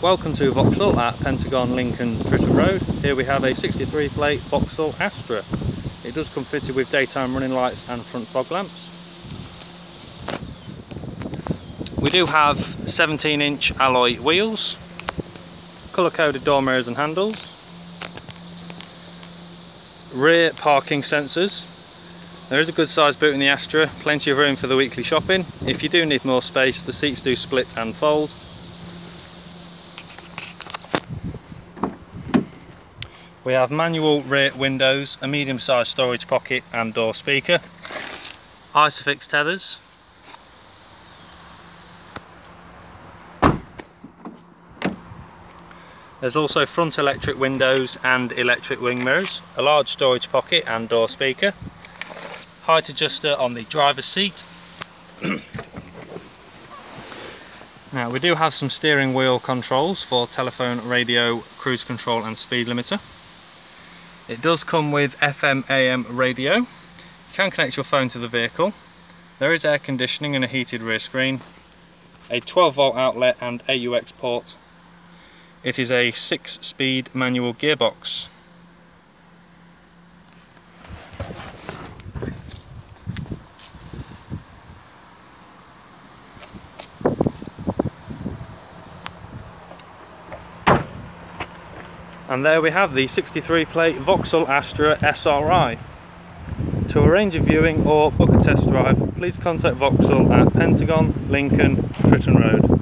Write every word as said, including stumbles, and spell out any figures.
Welcome to Vauxhall at Pentagon, Lincoln, Tritton Road. Here we have a sixty-three plate Vauxhall Astra. It does come fitted with daytime running lights and front fog lamps. We do have seventeen inch alloy wheels, colour coded door mirrors and handles, rear parking sensors. There is a good sized boot in the Astra, plenty of room for the weekly shopping. If you do need more space, the seats do split and fold. We have manual rear windows, a medium sized storage pocket and door speaker, Isofix tethers, there's also front electric windows and electric wing mirrors, a large storage pocket and door speaker, height adjuster on the driver's seat. Now we do have some steering wheel controls for telephone, radio, cruise control and speed limiter. It does come with F M A M radio. You can connect your phone to the vehicle. There is air conditioning and a heated rear screen, a twelve volt outlet and A U X port. It is a six speed manual gearbox. And there we have the sixty-three plate Vauxhall Astra S R I. To arrange a viewing or book a test drive, please contact Vauxhall at Pentagon, Lincoln, Tritton Road.